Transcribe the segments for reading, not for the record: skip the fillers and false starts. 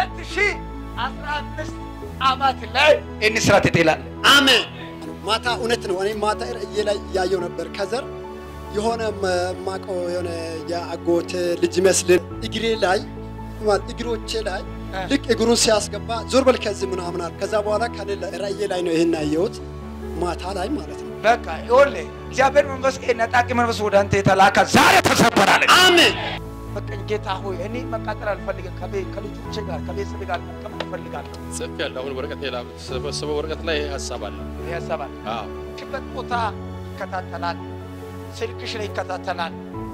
2015 ዓመት ላይ እንስራት ይላል አሜን ማታ እውነት ነው እኔ ማታ ላይ ያየው ነበር ከዘር የሆነ ማቆ የሆነ ያጎት ልጅ መስልን እግሬ ላይ ማለት እግሮቼ ላይ ልክ እግሩን ሲያስገባ ዞር በል ከዚህ ምናምን አለ ከዛ በኋላ ካለ ራእይ ላይ ነው ይሄን ያየሁት ማታ ላይ ማለት ነው በቃ ይወለ እግዚአብሔር መንፈስ ነጣቂ መንፈስ ወደ አንተ የተላከ ዛሬ ተሰበራለ አሜን በቃ ጌታ ሆይ እኔ መቃጠል አልፈልግም ከልጆቼ ጋር ከቤተሰብ ጋር መቀመጥ እፈልጋለሁ ጽፍ ያለው አሁን ወረቀት ላይ ሰበሰበው ወረቀት ላይ ሐሳብ አለ አዎ ሽበት ቦታ ይከታተላል ስልክሽ ላይ ይከታተላል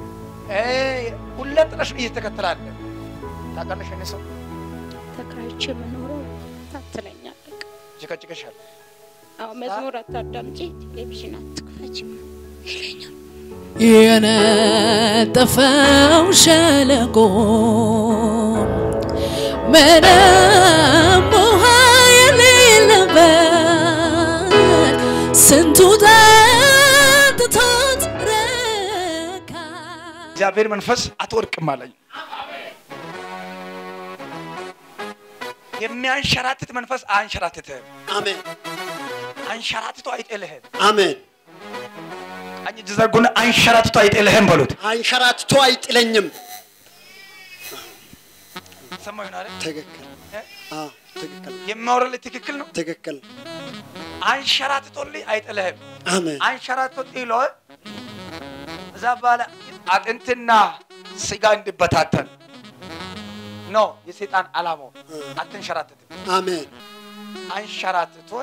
ሁለጥነሽ እየተከታተላል ታቀነሽ እነሰው ተከራይቼ መኖር ታትለኛል ጀከጀከሻል አው መዝሙር አታዳምጪ ቴሌቪዥን አትክፈቺ ይለኛል የነጠፈው ሸለቆ ምንም ውሃ የሌለበት ስንቱ ጠጥቶት ረካ እግዚአብሔር መንፈስ አትወርቅም አለኝ የሚያንሸራትት መንፈስ አንሸራትትህ አሜን አንሸራትቶ አይጥልህም አሜን አንቺ ዘርጉን አንሸራትቶ አይጥልህም በሉት አንሸራትቶ አይጥለኝም ሰማዩን አይደል ትክክል ትክክል የማወራል ትክክል ነው ትክክል አንሸራትቶልኝ አይጥልህም አሜን አንሸራትቶ ጥሎ ዘባለ አጥንትና ስጋ እንዲበታተን ነው የሰይጣን ዓላማው አትንሸራትት አሜን አንሸራትቶ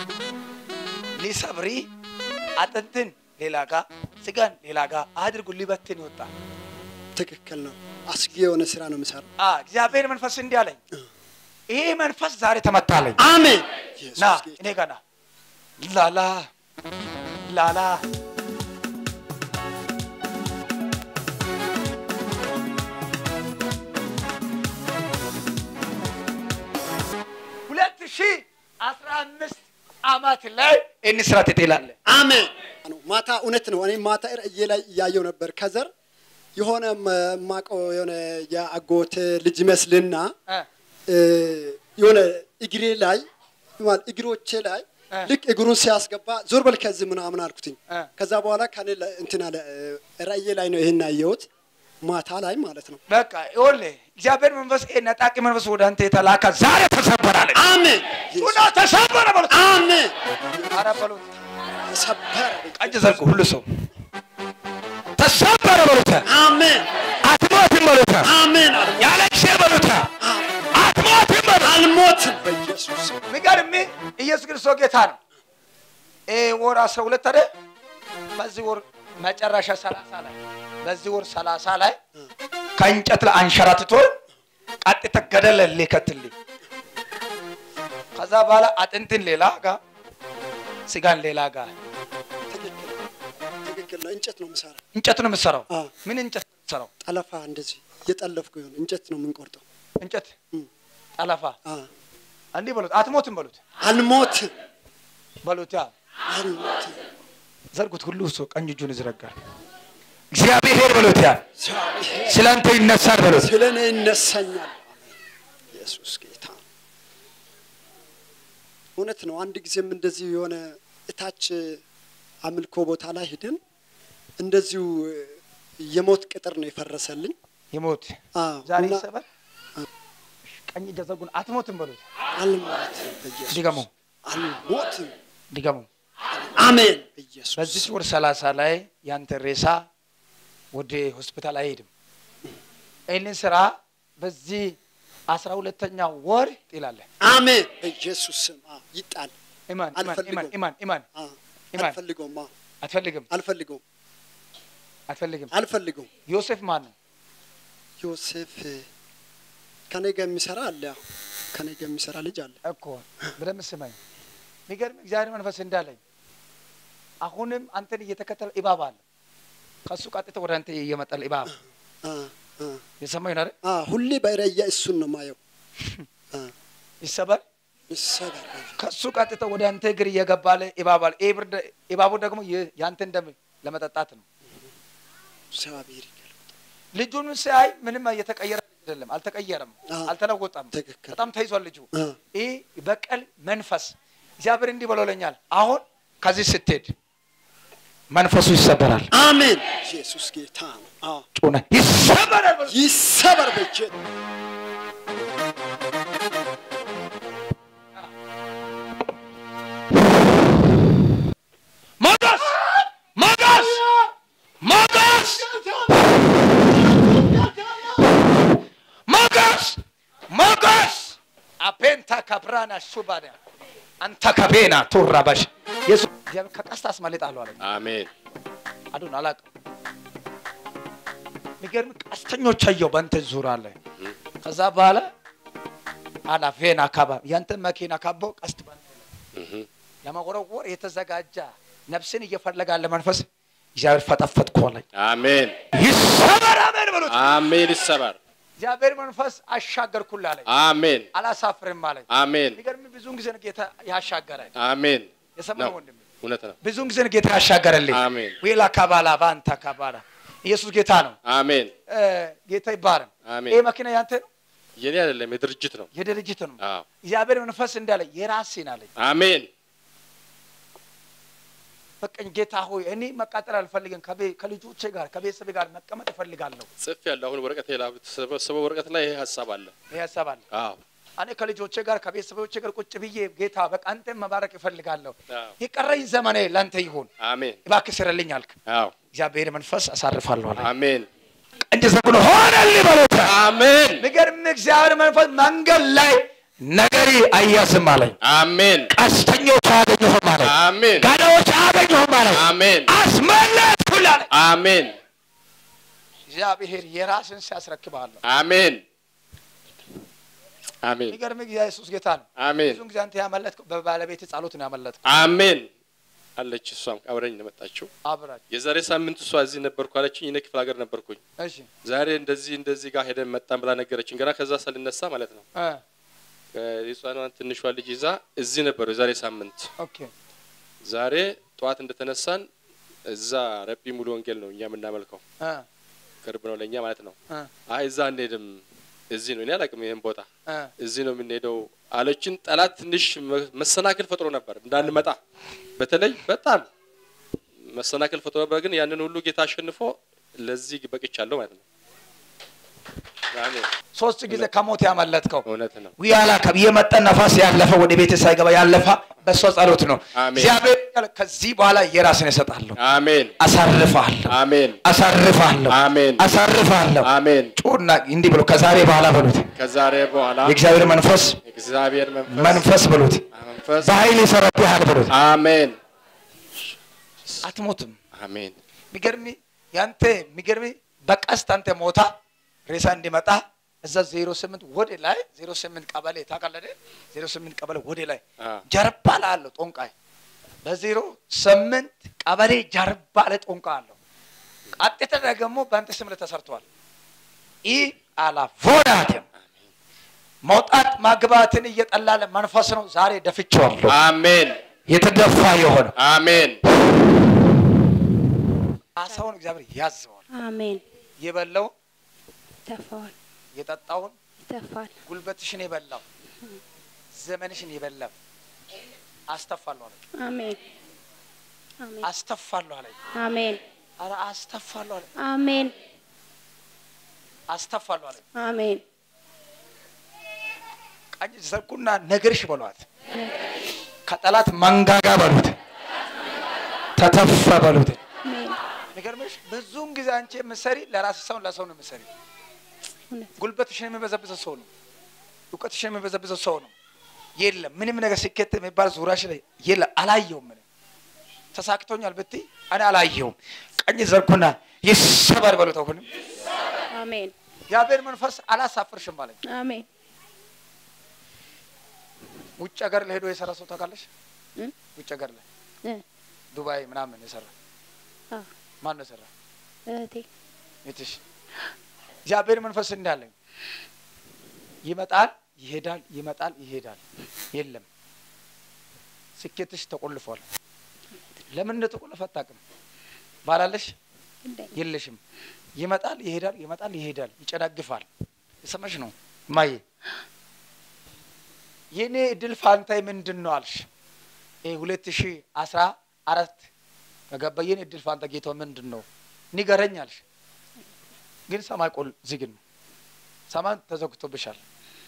ሊሰብሪ አጥንትን ሌላጋ ስጋን ሌላጋ አድርጉ ሊበትን ይወጣ ትክክል ነው አስጊ የሆነ ስራ ነው መስራት እግዚአብሔር መንፈስ እንዲያለኝ ይሄ መንፈስ ዛሬ ተመታለኝ አሜን ና እኔ ጋር ላላ ላላ አስራአምስት ዓመት ላይ እንስራት ይላል አሜን ማታ እውነት ነው እኔ ማታ ላይ ያየው ነበር ከዘር የሆነ ማቆ የሆነ ያጎት ልጅ መስልና የሆነ እግሬ ላይ ማለት እግሮቼ ላይ ልክ እግሩን ሲያስገባ ዞር በል ከዚህ ምናምን አልኩትኝ ከዛ በኋላ ካለ እንትና ራእይ ላይ ነው ይሄን ያየሁት ማታ ላይ ማለት ነው በቃ ይወለ እግዚአብሔር መንፈስ ነጣቂ መንፈስ ወደ አንተ የተላከ ዛሬ ተሰበራለ አሜን ቱና ተሰበረ በሉት አሜን አረ በሉት ተሰበረ ቀጭ ዘልቁ ሁሉ ሰው ተሰበረ በሉት አሜን አትሞትም በሉት አሜን ያለሽ በሉት አትሞትም በሉት አልሞትም በኢየሱስ ሚገርም ኢየሱስ ክርስቶስ ጌታ ነው ወር 12 አይደል በዚህ ወር መጨረሻ 30 ላይ በዚህ ወር 30 ላይ ከእንጨት ላይ አንሸራትቶ ቀጥታ ገደል ለከትልኝ ከዛ በኋላ አጥንትን ሌላ ጋር ስጋን ሌላ ጋር ትክክል ነው እንጨት ነው መስራት እንጨት ነው መስራው ምን እንጨት መስራው ጠለፋ እንደዚህ እየጠለፍኩ ይሁን እንጨት ነው የምንቆርጠው እንጨት ጠለፋ አንዴ በሉት አትሞትም በሉት አልሞትም በሉት አልሞትም ዘርጉት ሁሉ ሰው ቀኝ እጁን ይዘረጋል እግዚአብሔር በሉት ስለአንተ ይነሳል በሉት ስለኔ ይነሳኛል ኢየሱስ ጌታ እውነት ነው አንድ ጊዜም እንደዚህ የሆነ እታች አምልኮ ቦታ ላይ ሄደን እንደዚሁ የሞት ቅጥር ነው የፈረሰልኝ የሞት ዛሬ ሰበር ቀኝ እጁን አትሞትም በሉት አልሞትም በኢየሱስ ዲጋሞ አልሞትም ዲጋሞ አሜን በኢየሱስ በዚህ ወር 30 ላይ ያንተ ሬሳ ወደ ሆስፒታል አይሄድም እኔ ስራ በዚህ 12ኛው ወር ይላል አሜን በኢየሱስ ስም ይጣል ኢማን አልፈልገውም ዮሴፍ ማን ነው ዮሴፍ ከኔ ጋር የሚሰራ አለ ከኔ ጋር የሚሰራ ልጅ አለ እኮ በደም ስማኝ ሚገርም እግዚአብሔር መንፈስ እንዳለኝ አሁንም አንተን እየተከተለ ኢባብ አለ ከሱ ቀጥታ ወደ አንተ እየመጣል ኢባብ የሰማኝ ነው አይደል ሁሌ ባይራያ እሱን ነው ማየው ይሰበር ከሱ ቀጥታ ወደ አንተ እግር እየገባለ ኢባባል ኢባቡ ደግሞ ያንተን ደም ለመጠጣት ነው እግዚአብሔር ይገል ልጁን ሳይ ምንም እየተቀየረ አይደለም አልተቀየረም አልተለወጠም ትክክል። በጣም ተይዟል ልጁ ይህ በቀል መንፈስ እግዚአብሔር እንዲህ ብሎልኛል አሁን ከዚህ ስትሄድ መንፈሱ ይሰበራል አሜን ኢየሱስ ጌታ ነው ጩና ይሰበራል ይሰበር በእጄ apenta cabrana shubada anta kabena turabash yesu እግዚአብሔር ከቀስት አስመልጣለሁ አለ አሜን አዱን አላቅ ሚገርም ቀስተኞች አየው ባንተ ዙራ አለ ከዛ በኋላ አላፌና ካባ ያንተ መኪና ካቦ ቀስት ባንተ ለማቆረቆር የተዘጋጀ ነፍስን እየፈለጋለ መንፈስ እግዚአብሔር ፈጠፈጥኩ አለ አሜን ይሰበር አሜን ብሉት አሜን ይሰበር እግዚአብሔር መንፈስ አሻገርኩልህ አለ አሜን አላሳፍርም አለ አሜን ሚገርም ብዙን ጊዜ ጌታ ያሻገራል አሜን የሰማው ወንድም እውነት ነው ብዙን ጊዜ ጌታ ያሻገረልኝ አሜን ወላ ካባላ ባንታ ካባላ ኢየሱስ ጌታ ነው አሜን ጌታ ይባረክ ይሄ መኪና ያንተ ነው የኔ አይደለም የድርጅት ነው የድርጅት ነው አዎ እግዚአብሔር መንፈስ እንዳለ የራሴን አለ አሜን በቀኝ ጌታ ሆይ እኔ መቃጠል አልፈልግም ከልጆቼ ጋር ከቤተሰብ ጋር መቀመጥ እፈልጋለሁ ጽፍ ያለው አሁን ወረቀት ሰበሰበ ወረቀት ላይ ይሄ ሐሳብ አለ አዎ እኔ ከልጆቼ ጋር ከቤተሰቦቼ ጋር ቁጭ ብዬ ጌታ በቃ አንተን መባረክ እፈልጋለሁ ይቀረኝ ዘመኔ ላንተ ይሁን አሜን እባክህ ስረልኝ አልክ አዎ እግዚአብሔር መንፈስ አሳርፋለሁ አለ አሜን እንደ ዘብሎ ሆነልኝ በሉት አሜን ንገርም እግዚአብሔር መንፈስ መንገድ ላይ ነገሪ አያስም አለኝ አሜን ቀስተኞች አገኘሁም አለኝ አሜን ጋዳዎች አገኘሁም አለኝ አሜን አስመለጥኩልህ አለኝ አሜን እግዚአብሔር የራስን ሲያስረክባለሁ አሜን አሜን ንገርም ኢየሱስ ጌታ ነው አሜን ብዙን ጊዜ አንተ ያመለጥከው በባለቤት ጸሎት ነው ያመለጥከው አሜን አለች እሷም አብረኝ ነው መጣችው አብራች የዛሬ ሳምንት እሷ እዚህ ነበርኩ አለችኝ እኔ ክፍለ ሀገር ነበርኩኝ እሺ ዛሬ እንደዚህ ጋር ሄደን መጣን ብላ ነገረችኝ ገና ከዛ ሰልነሳ ማለት ነው የሷኗን ትንሿ ልጅ ይዛ እዚህ ነበር የዛሬ ሳምንት ኦኬ ዛሬ ጧት እንደተነሳን እዛ ረቢ ሙሉ ወንጌል ነው እኛ ምናመልከው ቅርብ ነው ለኛ ማለት ነው አይ እዛ እንሄድም እዚህ ነው እኔ አላቅም ይሄን ቦታ እዚህ ነው የምንሄደው አለችን ጠላት ትንሽ መሰናክል ፈጥሮ ነበር እንዳንመጣ በተለይ በጣም መሰናክል ፈጥሮ ነበር ግን ያንን ሁሉ ጌታ አሸንፎ ለዚህ በቅቻለሁ ማለት ነው አሜን ሶስት ጊዜ ከሞት ያመለጥከው እውነት ነው ወያላ ከየመጣ ነፋስ ያለፈ ወደ ቤት ሳይገባ ያለፈ በሷ ጸሎት ነው እግዚአብሔር ከዚህ በኋላ የራስን ይሰጣለሁ አሜን አሳርፋለሁ አሜን አሳርፋለሁ አሜን አሳርፋለሁ አሜን ጩና እንዲህ ብሎ ከዛሬ በኋላ በሉት ከዛሬ በኋላ የእግዚአብሔር መንፈስ በሉት በኃይል ይሰራብሃል በሉት አሜን አትሞትም አሜን ሚገርሚ ያንተ ሚገርሚ በቀስት አንተ ሞታ ሬሳ እንዲመጣ እዛ 08 ወደ ላይ 08 ቀበሌ ታቀለደ 08 ቀበሌ ወደ ላይ ጀርባ አለው ጦንቃይ በ08 ቀበሌ ጀርባ ላይ ጦንቃ አለው ቀጥታ ደግሞ በአንተ ስም ተሰርቷል ኢ አላ ቮዳተም መውጣት ማግባትን እየጠላለ መንፈስ ነው ዛሬ ደፍቼዋለሁ አሜን የተደፋ ይሆን አሜን አሳውን እግዚአብሔር ያዘዋል አሜን የበለው ተፋል የጠጣውን ተፋል ጉልበትሽን ይበላው ዘመንሽን ይበላው አስተፋለሁ አለ አሜን አሜን አስተፋለሁ አለ አሜን አረ አስተፋለሁ አለ አሜን አስተፋለሁ አለ አሜን ቀኝ ዘርኩና ነገርሽ በሏት ከጠላት መንጋጋ በሉት ተተፋ በሉት አሜን ነገርሽ ብዙን ጊዜ አንቺ መሰሪ ለራስ ሰው ለሰው ነው መሰሪ ጉልበትሽን የሚበዘብዘ ሰው ነው እውቀትሽን የሚበዘብዘ ሰው ነው የለም ምንም ነገር ሲከተ የሚባል ዙራሽ ላይ የለም አላየውም ምን ተሳክቶኛል በትይ እኔ አላየውም ቀኝ ዘርኩና ይሰበር በሉት አሁን አሜን ያቤር መንፈስ አላሳፍርሽም ማለት አሜን ውጭ ሀገር ለሄዶ የሰራ ሰው ታውቃለሽ ውጭ ሀገር ላይ ዱባይ ምናምን የሰራ ማን ነው ሰራ እህቴ እግዚአብሔር መንፈስ እንዳለ ይመጣል ይሄዳል ይመጣል ይሄዳል የለም ስኬትሽ ተቆልፏል ለምን እንደተቆለፈ አታውቅም ባላለሽ የለሽም ይመጣል ይሄዳል ይመጣል ይሄዳል ይጨናግፋል የሰማሽ ነው ማይ የኔ እድል ፋንታይ ምንድነው አልሽ 2014 ከገባ የኔ እድል ፋንታ ጌታው ምንድነው ንገረኝ አልሽ ግን ሰማይ ቆል ዝግ ነው ሰማይ ተዘግቶብሻል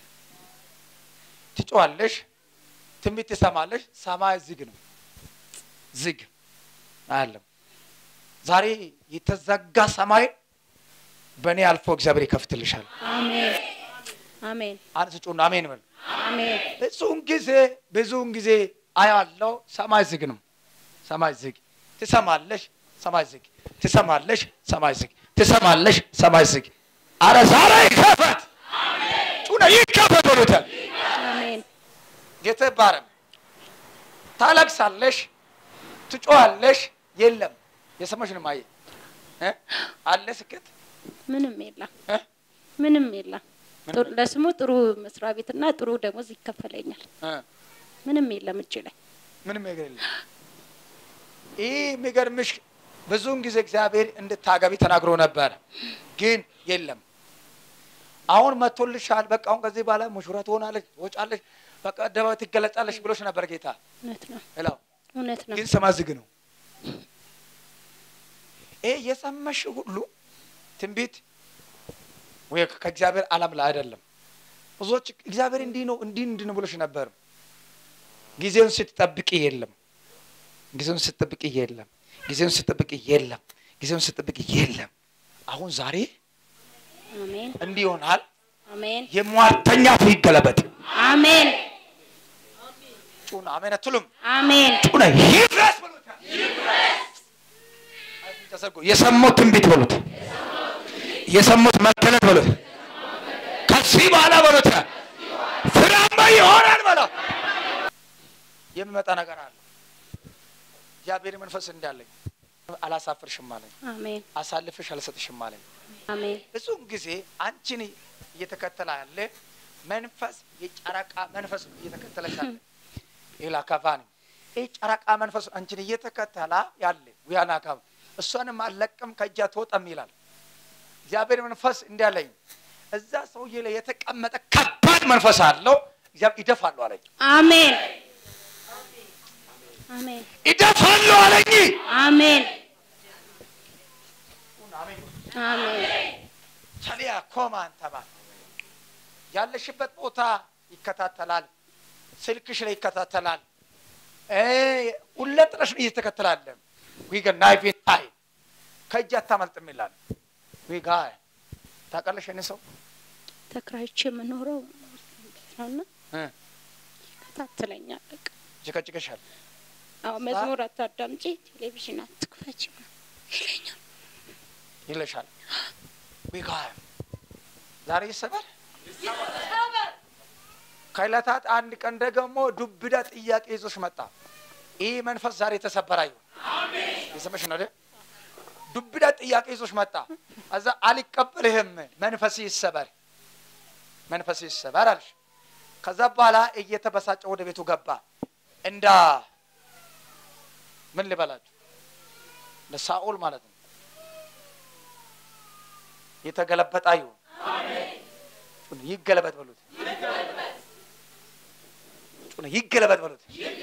ትጮዋለሽ ትንቢት ትሰማለሽ ሰማይ ዝግ ነው ዝግ አይደለም ዛሬ የተዘጋ ሰማይ በእኔ አልፎ እግዚአብሔር ይከፍትልሻል አሜን አሜን አንስጩና አሜን በል አሜን ብዙውን ጊዜ አያለው ሰማይ ዝግ ነው ሰማይ ዝግ ትሰማለሽ ሰማይ ዝግ ትሰማለሽ ሰማይ ዝግ ትሰማለሽ ሰማይ ዝግ አረ ዛሬ ይከፈት አሜን ጩና ይከፈት ወሉታ አሜን ጌታ ይባረክ ታለቅሳለሽ ትጮሃለሽ የለም የሰማሽ ነው ማየ አለ ስከት ምንም የለም ለስሙ ጥሩ መስሪያ ቤትና ጥሩ ደሞዝ ይከፈለኛል ምንም የለም እጭ ላይ ምንም የለም ይሄ የሚገርምሽ ብዙውን ጊዜ እግዚአብሔር እንድታገቢ ተናግሮ ነበር ግን የለም አሁን መጥቶልሻል በቃ አሁን ከዚህ በኋላ ሙሽራ ትሆናለሽ ወጫለሽ በቃ ደባ ትገለጻለሽ ብሎሽ ነበር ጌታ እውነት ነው ግን ሰማይ ዝግ ነው የሰማሽ ሁሉ ትንቢት ወይ ከእግዚአብሔር ዓለም ላይ አይደለም ብዙዎች እግዚአብሔር እንዲህ ነው ብሎሽ ነበር ጊዜውን ስትጠብቂ የለም ጊዜውን ስትጠብቂ የለም አሁን ዛሬ አሜን እንዲህ ይሆናል አሜን የሟርተኛ ፊት ይገለበጥ አሜን ጩና አሜን አትሉም አሜን ጩና ይፍረስ በሉት ተሰጎ የሰሙት ትንቢት በሉት የሰሙት መገለጥ በሉት ከዚህ በኋላ በሉት ፍራማ ይሆናል በሉት የሚመጣ ነገር አለ እግዚአብሔር መንፈስ እንዳለኝ አላሳፍርሽም ማለት አሜን አሳልፈሽ አልሰጥሽም ማለት አሜን ብዙም ጊዜ አንቺን እየተከተለ ያለ መንፈስ የጨረቃ መንፈስ እየተከተለሻል ኢላካፋን የጨረቃ መንፈስ አንቺን እየተከተለ ያለ ወያናካም እሷንም አለቅም ከእጃ ተወጣም ይላል እግዚአብሔር መንፈስ እንዳለኝ እዛ ሰውዬ ላይ የተቀመጠ ከባድ መንፈስ አለው እግዚአብሔር ይደፋሉ አለኝ አሜን አሜን ይደፋሉ አለኝ አሜን አሜን ቻሊያ ኮማን ተባ ያለሽበት ቦታ ይከታተላል ስልክሽ ላይ ይከታተላል ሁለጥረሽ እየተከተላል ዊጋ ናይፍ ታይ ከእጅ አታመልጥም ይላል ዊጋ ታቀለሽ እኔ ሰው ተከራይቼ የምኖረው ነውና ይከታተለኛል በቃ ጭቅጭቅሻል አዎ መዝሙር አታዳምጪ ቴሌቪዥን አትክፈቺ ይለሻል ዊጋ ዛሬ ይሰበር ከይላታት አንድ ቀን ደግሞ ዱብዳ ጥያቄ ይዞሽ መጣ ይሄ መንፈስ ዛሬ ተሰበረ ይሁን አሜን ይሰማሽ ነው አይደል ዱብዳ ጥያቄ ይዞሽ መጣ አዛ አልቀበልህም መንፈስ ይሰበር አልሽ ከዛ በኋላ እየተበሳጨ ወደ ቤቱ ገባ እንዳ ምን ልበላችሁ ለሳኦል ማለት ነው የተገለበጠ ይሁን አሜን ይገለበጥ በሉት ይገለበጥ በሉት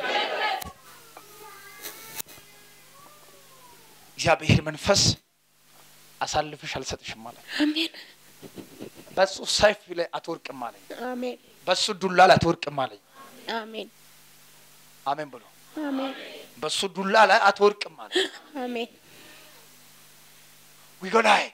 እግዚአብሔር መንፈስ አሳልፈሽ አልሰጥሽም ማለት አሜን በሱ ሰይፍ ላይ አትወርቅም ማለት አሜን በሱ ዱላ ላይ አትወርቅም ማለት አሜን አሜን ብሎ አሜን በሱ ዱላ ላይ አትወርቅም ማለት አሜን ዊጎላይ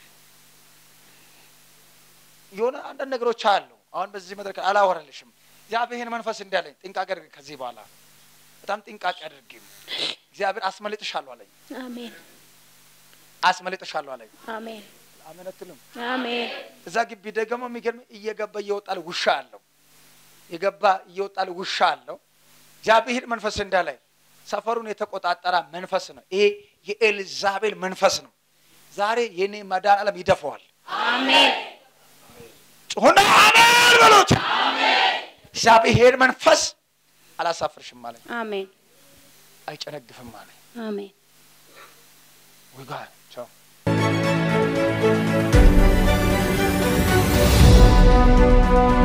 የሆነ አንድ ነገሮች አሉ አሁን በዚህ መድረክ አላወራልሽም እግዚአብሔር መንፈስ እንዳለኝ ጥንቃቄ አድርጊ ከዚህ በኋላ በጣም ጥንቃቄ አድርጊ እግዚአብሔር አስመልጥሻለሁ አለኝ አሜን አስመልጥሻለሁ አለኝ አሜን አሜን አትሉም አሜን እዛ ግቢ ደግሞ የሚገርም እየገባ እየወጣል ውሻ አለው ውሻ አለው እግዚአብሔር መንፈስ እንዳለኝ ሰፈሩን የተቆጣጠረ መንፈስ ነው ይሄ የኤልዛቤል መንፈስ ነው ዛሬ የኔ መዳን ዓለም ይደፈዋል አሜን ጮና አሜን በሉት አሜን እግዚአብሔር መንፈስ አላሳፍርሽም ማለት አሜን አይጨነግፍም ማለት አሜን ወጋ ቻው ነው።